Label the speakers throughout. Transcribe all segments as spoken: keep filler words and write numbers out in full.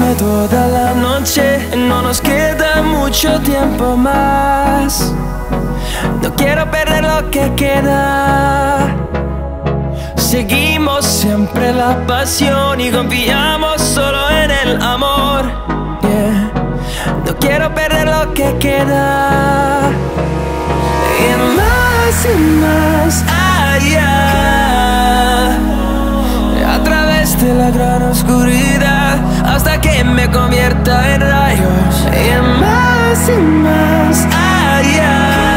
Speaker 1: toda la noche, no nos queda mucho tiempo más. No quiero perder lo que queda. Seguimos siempre la pasión y confiamos solo en el amor. Yeah. No quiero perder lo que queda. Y más y más allá, a través de la gran oscuridad, hasta que me convierta en rayos. Y más y más allá,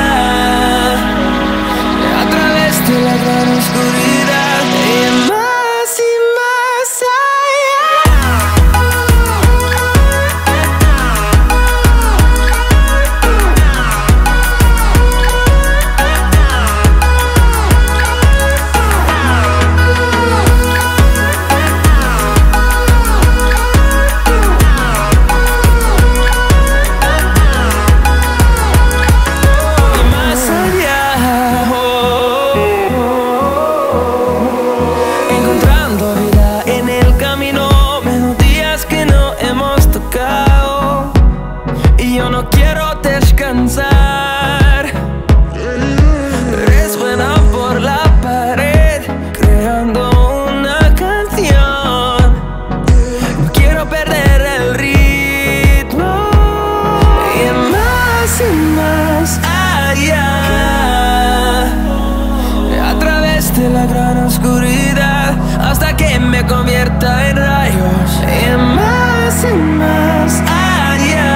Speaker 1: a través de la gran oscuridad. Y más y más descansar. Resuena por la pared, creando una canción. No quiero perder el ritmo. Y más y más allá, a través de la gran oscuridad, hasta que me convierta en rayos. Y más y más allá,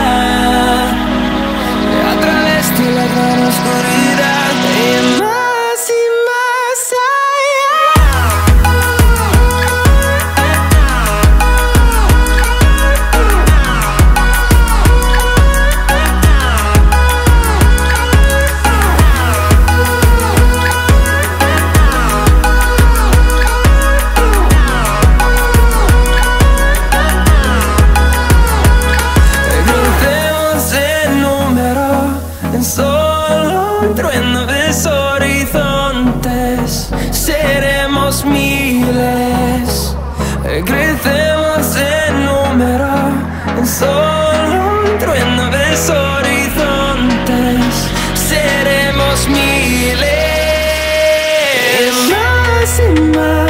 Speaker 1: la gran oscuridad. Y más y más solo un trueno de horizontes. Seremos miles, crecemos en número. En solo un trueno de horizontes seremos miles. Más y más